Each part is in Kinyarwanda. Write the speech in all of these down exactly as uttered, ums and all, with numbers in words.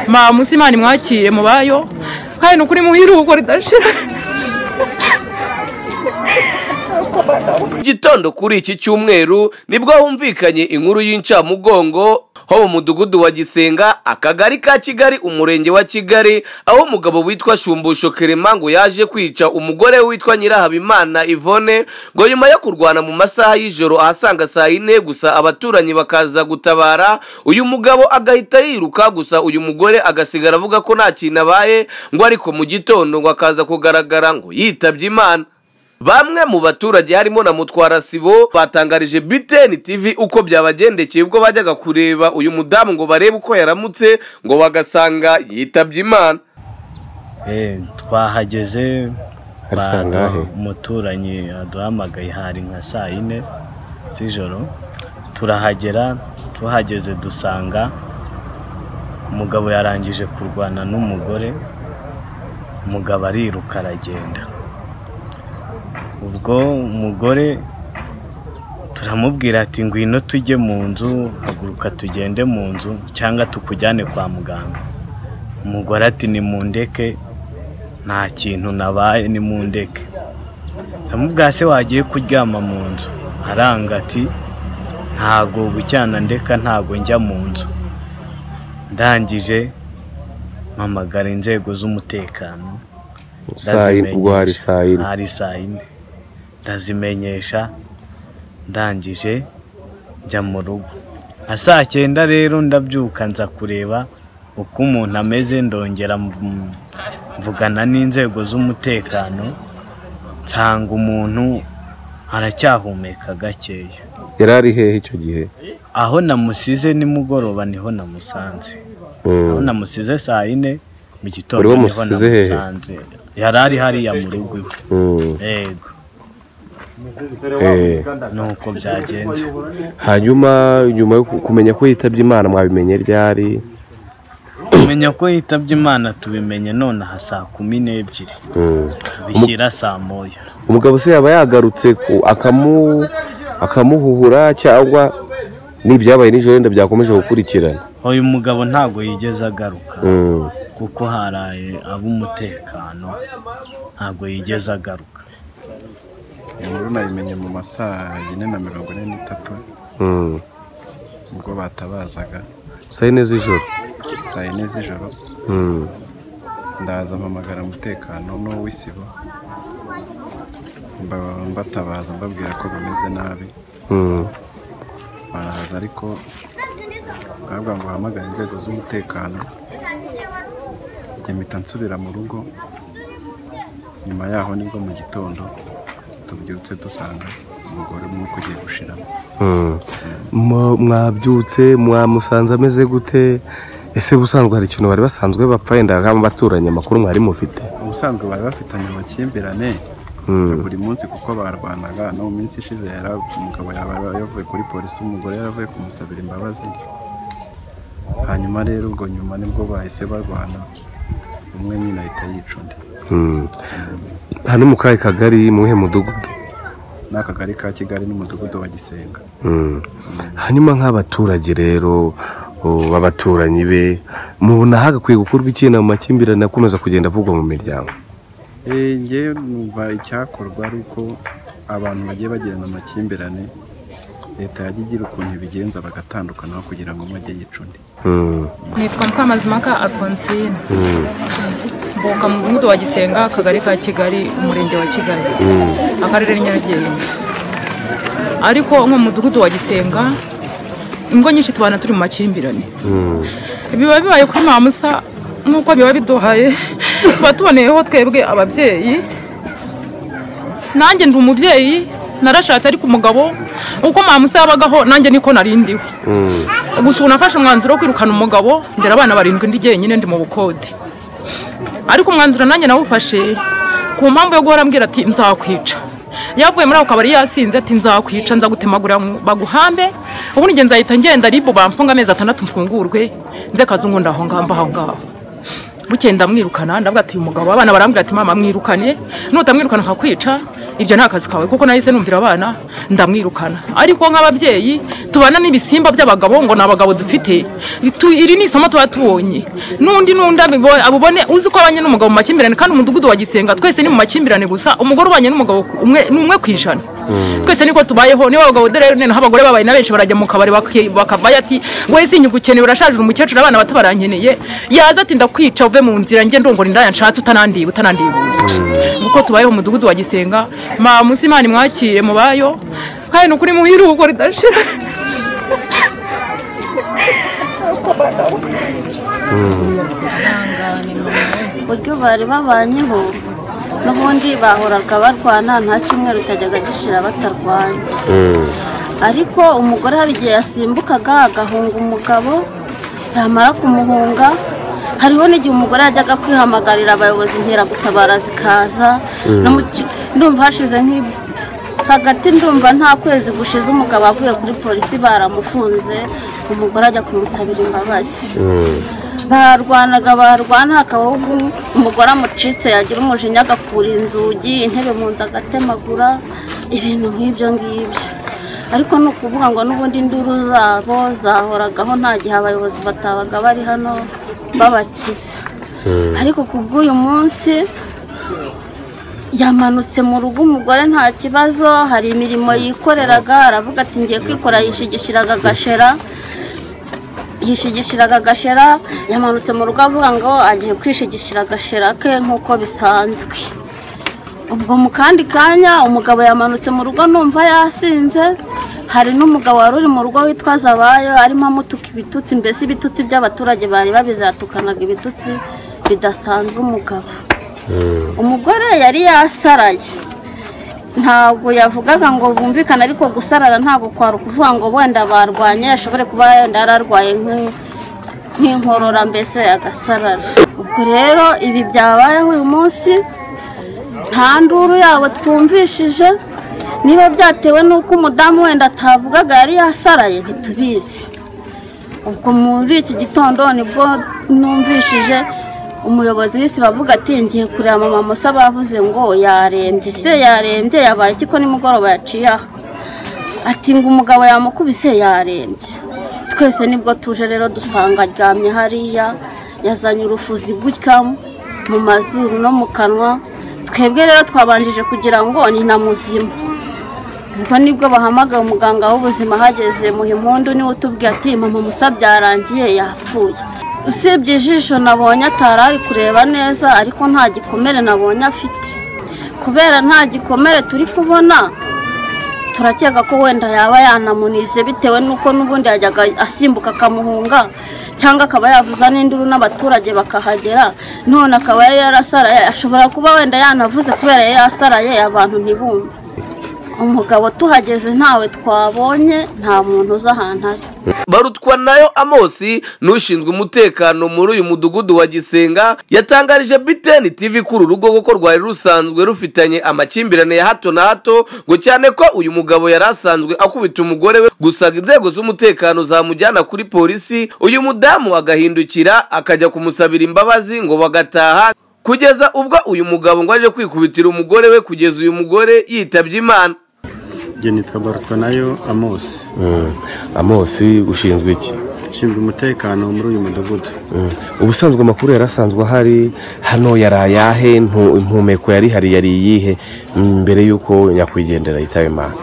mama Imana imwakire mubayo kandi nukuri muhiruko ridashira. Gitondo kuri iki cyumweru nibwo humvikanye inkuru y'incamugongo ho mu mudugudu wa Gisenga akagari ka Kigali umurenge wa Kigali aho umugabo witwa Shumbusho Clement ngo yaje kwica umugore witwa Nyirahabimana Yvonne ngo nyuma yo kurwana mu masaha y'ijoro ahasanga saa ine gusa abaturanyi bakaza gutabara uyu mugabo agahita yiruka gusa uyu mugore agasigara avuga ko nta kintu abaye ngo ariko mu gitondo ngo akaza kugaragara ngo yitabye Imana. Bamwe mu baturage harimo na Mutwara Sibo batangarije B T N T V uko byabagendekeye ubwo bajyaga kureba uyu mudamu ngo barebe uko yaramutse ngo bagasanga yitabye Imana. Eh twahageze basanga umuturanyi aduhamagaye hari nka saa ine z'ijoro turahagera tuhageze dusanga umugabo yarangije kurwana n'umugore umugabo ariruka aragenda. Ubwo umugore turamubwira ati ngwino tujye mu nzu haguruka tugende mu nzu cyangwa tukujyane kwa muganga. Umugore ati ni mundeke nta kintu nabaye ni mundeke. Ndamubwira se wagiye kuryama mu nzu aranga ati ntago bucyana ndeka ntago njya mu nzu. Ndangije mpamagara inzego z'umutekano hari saa ine hari saa ine ndazimenyesha ndangije njya mu rugo saa cyenda rero ndabyuka nza kureba uko umuntu ameze ndongera mvugana n'inzego z'umutekano nsanga umuntu aracyahumeka gakeya. Yarari hehe icyo gihe? Aho namusize nimugoroba niho namusanze. Aho namusize saa ine mu gitondo niho namusanze. Yarari hariya mu rugo iwe. Yego. Eh nuko byagenze. Hanyuma nyuma yo kumenya ko yitabye Imana mwabimenye ryari? Kumenya ko yitabye Imana tubimenye none saa kumi n'ebyiri bishyira saa moya. Umugabo se yaba yagarutse akamu akamuhuhura cyangwa n'ibyabaye nijoro nda byakomeje gukurikirana? Uyu mugabo ntago yigeze agaruka kuko haraye ab'umutekano ntago yigeze agaruka. Inkuru nayimenye mu masaha ine na mirongo ine n'itatu ubwo batabazaga saa ine z'ijoro saa ine z'ijoro ndaza mpamagara umutekano no w'isibo mbatabaza mbabwira ko bameze nabi baraza ariko baravuga ngo hamagara inzego z'umutekano njye mpita nsubira mu rugo. Nyuma yaho nibwo mu gitondo tubyutse dusanga umugore umwe kugiye gushiramo. Mwabyutse mwamusanze ameze gute? Ese busanzwe hari ikintu bari basanzwe bapfa yenda nk'abaturanye amakuru mwari mufite? Ubusanzwe bari bafitanye amakimbirane buri munsi kuko barwanaga no mu minsi ishize yari umugabo yavuye kuri polisi umugore yaravuye kumusabira imbabazi. Hanyuma rero ubwo nyuma nibwo bahise barwana umwe nyine ahita yica undi. Hano mu kahe kagari muhe mudugudu? N'akagari ka Kigali n'umudugudu wa Gisenga. Hanyuma nk'abaturage rero babaturanyi be mubona hagakwiye gukorwa ikintu mu makimbirane akomeza kugenda avugwa mu miryango? Eh nge numva icyakorwa ari uko abantu bagiye bagirana amakimbirane leta yagigira ukuntu bigenza bagatandukana kugira ngo umwe yica undi. Nitwa Mukamazimaka Alphonsine. Mboka mu mudugudu wa Gisenga akagari ka Kigali umurenge wa Kigali akarere Nyarugenge. Ariko nko mu mudugudu wa Gisenga ingo nyinshi tubana turi mu makimbirane. Biba bibaye kuri mamusa nkuko biba biduhaye batuboneyeho twebwe ababyeyi. Nanjye ndi umubyeyi narashatse ariko umugabo uko mamusa yabagaho nanjye niko narindiwe. Gusa unafashe umwanzuro wo kwirukana umugabo ndera abana barindwi ndi jyenyine ndi mu bukode. Ariko umwanzuro nanjye nawufashe ku mpamvu yo guhora mbwira ati nzakwica. Yavuye muri ako kabari yasinze ati nzakwica nza gutemagura baguhambe ubundi ngenza ahita ngenda ribo bamfunga amezi atandatu mfungurwe nze kazungu ndaho ngamba aho ngaho. bukeye ndamwirukana ndavuga ati uyu mugabo abana barambwira ati mama mwirukane nutamwirukana nkakwica ibyo nta kazi kawe kuko nahise numvira abana ndamwirukana ariko nk'ababyeyi tubana n'ibisimba by'abagabo ngo nabagabo dufite iri ni isomo tuba tubonye nundi nunda abubone uzi ko abanye n'umugabo mu makimbirane kandi umudugudu wa Gisenga twese ni mu makimbirane gusa umugore ubanye n'umugabo umwe numwe kwijana twese niko tubayeho niba abagabo dore nene abagore babaye na benshi barajya mu kabari bakavaye ati wese inyugukeneye urashaje umukecuru abana bato barankeneye yaza ati ndakwica uve mu nzira nge ndongora indaya nshatse utanandiye utanandiye uko tubayeho mu mudugudu wa Gisenga ma munsi Imana mwakire mubayo kandi nukuri muhiruko ridashira buryo bari babanyeho n'ubundi bahoraga barwana nta cyumweru cyajyaga gishira batarwanya ariko umugore hari igihe yasimbukaga agahunga umugabo yamara kumuhunga hariho n'igihe umugore yajyaga kwihamagarira abayobozi nkera gutabara zikaza ndumva hashize nk'ibyo hagati ndumva nta kwezi gushize umugabo avuye kuri polisi baramufunze umugore ajya kumusabira imbabazi barwanaga barwana hakabaho umugore amucitse yagira umujinya agakura inzugi intebe mu nzu agatemagura ibintu nk'ibyo ngibyo ariko ni ukuvuga ngo n'ubundi induru zabo zahoragaho nta gihe abayobozi batabaga bari hano babakiza ariko ku bw'uyu munsi yamanutse mu rugo umugore nta kibazo hari imirimo yikoreraga aravuga ati ngiye kwikora yishigishiraga agashera yishigishiraga agashera yamanutse mu rugo avuga ngo agiye kwishigishira agashera ke nk'uko bisanzwe ubwo mu kandi kanya umugabo yamanutse mu rugo numva yasinze hari n'umugabo wari uri mu rugo witwa Zabayo arimo amutuka ibitutsi mbese ibitutsi by'abaturage bari babizatukanaga ibitutsi bidasanzwe umugabo umugore yari yasaraye ntabwo yavugaga ngo bumvikane ariko gusarara ntabwo kwari ukuvuga ngo wenda barwanye ashobore kuba yenda yararwaye nk'inkorora mbese agasarara ubwo rero ibi byabayeho uyu munsi nta nduru yabo twumvishije niba byatewe n'uko umudamu wenda atavugaga yari yasaraye ntitubizi ubwo muri iki gitondo nibwo numvishije umuyobozi wese bavuga ati ngiye kureba mama Musa bavuze ngo yarembye se yarembye yabaye kiko nimugoroba yaciye aha ati ngo umugabo yamukubise yarembye twese nibwo tuje rero dusanga aryamye hariya yazanye urufuzi gutya mu mazuru no mu kanwa twebwe rero twabanjije kugira ngo ni na muzima ubwo nibwo bahamagaye umuganga w'ubuzima hageze mu impundu niwe utubwiye ati mama Musa byarangiye yapfuye usibye ijisho nabonye atari kureba neza ariko nta gikomere nabonye afite kubera nta gikomere turi kubona turakeka ko wenda yaba yanamunize bitewe n'uko n'ubundi yajyaga asimbuka akamuhunga cyangwa akaba yavuza n'induru n'abaturage bakahagera none akaba yari yarasaraye ashobora kuba wenda yanavuze kubera yari yasaraye abantu ntibumve umugabo tuhageze ntawe twabonye nta muntu uza ahantu ari Barutwa nayo Amosi n'ushinzwe umutekano muri uyu mudugudu wa Gisenga yatangarije B T N T V kuri urugo kuko rwari rusanzwe rufitanye amakimbirane ya hato na hato ngo cyane ko uyu mugabo yari asanzwe akubita umugore we gusaga inzego z'umutekano zamujyana kuri polisi uyu mudamu agahindukira akajya kumusabira imbabazi ngo bagataha kugeza ubwo uyu mugabo ngo aje kwikubitira umugore we kugeza uyu mugore yitabye Imana. Nitwa Barutwa nayo Amosi. Amosi ushinzwe iki? Ushinzwe umutekano muri uyu mudugudu. Ubusanzwe amakuru yarasanzwe hari hano yarayahe impumeko yari hari yari yihe mbere yuko nyakwigendera yitaye Imana.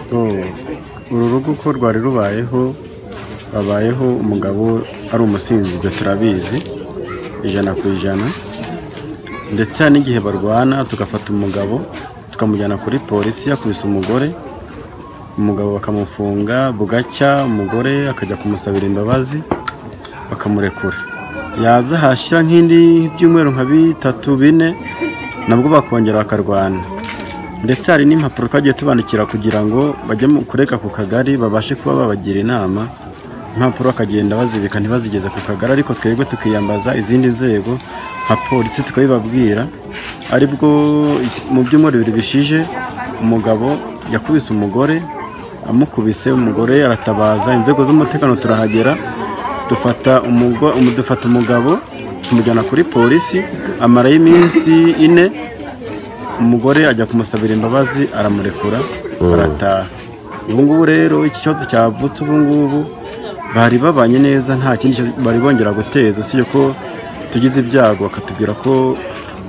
Uru rugo uko rwari rubayeho babayeho umugabo ari umusinzi turabizi ijana ku ijana ndetse n'igihe barwana tugafata umugabo tukamujyana kuri polisi yakubise umugore umugabo bakamufunga bugacya umugore akajya kumusabira imbabazi bakamurekura yaza hashira nk'indi byumweru nka bitatu bine nabwo bakongera bakarwana ndetse hari n'impapuro twagiye tubandikira kugira ngo bajye kureka ku kagari babashe kuba babagira inama impapuro akagenda bazibika ntibazigeze ku kagari ariko twebwe tukiyambaza izindi nzego nka polisi tukabibabwira aribwo mu byumweru bibiri bishije umugabo yakubise umugore amukubise umugore aratabaza inzego z'umutekano turahagera dufata umugabo dufata umugabo tumujyana kuri polisi amarayo iminsi ine, umugore ajya kumusabira imbabazi aramurekura barataha. Ubu ngubu rero iki kibazo cyavutse ubu ngubu bari babanye neza, nta kindi bari bongera guteza, si ko tugize ibyago bakatubwira ko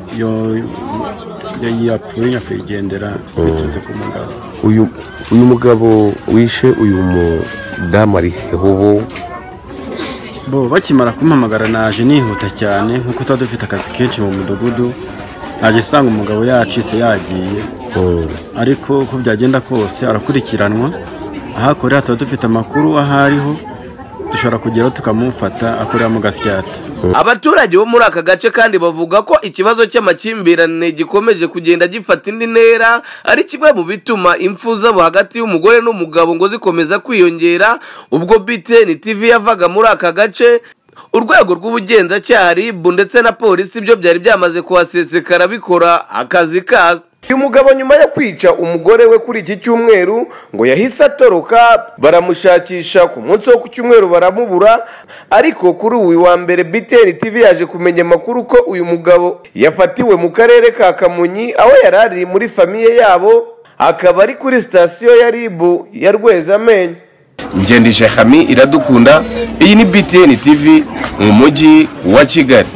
yapfuye nyakwigendera biturutse ku mugabo. uyu uyu mugabo wishe uyu mudamu ari heho? bo bakimara kumpamagara naje nihuta cyane nkuko tuba dufite akazi kenshi mu mudugudu, naje sanga umugabo yacitse yagiye, ariko uko byagenda kose arakurikiranwa, ahakorera tuba dufite amakuru ahariho dushobora kugeraho tukamufata akorera mu gasyata. Abaturage bo muri aka gace kandi bavuga ko ikibazo cy'amakimbirane gikomeje kugenda gifata indi ntera, ari kimwe mu bituma impfu zabo hagati y'umugore n'umugabo ngo zikomeza kwiyongera. Ubwo B T N T V yavaga muri aka gace, urwego rw'ubugenzacyaha R I B ndetse na polisi byo byari byamaze kuhasesekara bikora akazi kazo. Uyu mugabo nyuma yo kwica umugore we kuri iki cyumweru ngo yahise atoroka, baramushakisha ku munsi wo ku cyumweru baramubura, ariko kuri uyu wa mbere B T N T V yaje kumenya amakuru ko uyu mugabo yafatiwe mu karere ka Kamonyi, aho yari ari muri famiye yabo, akaba ari kuri sitasiyo ya R I B ya Rwezamenyo. Ngendije Hami Iradukunda, iyi ni B T N T V mu mujyi wa Kigali.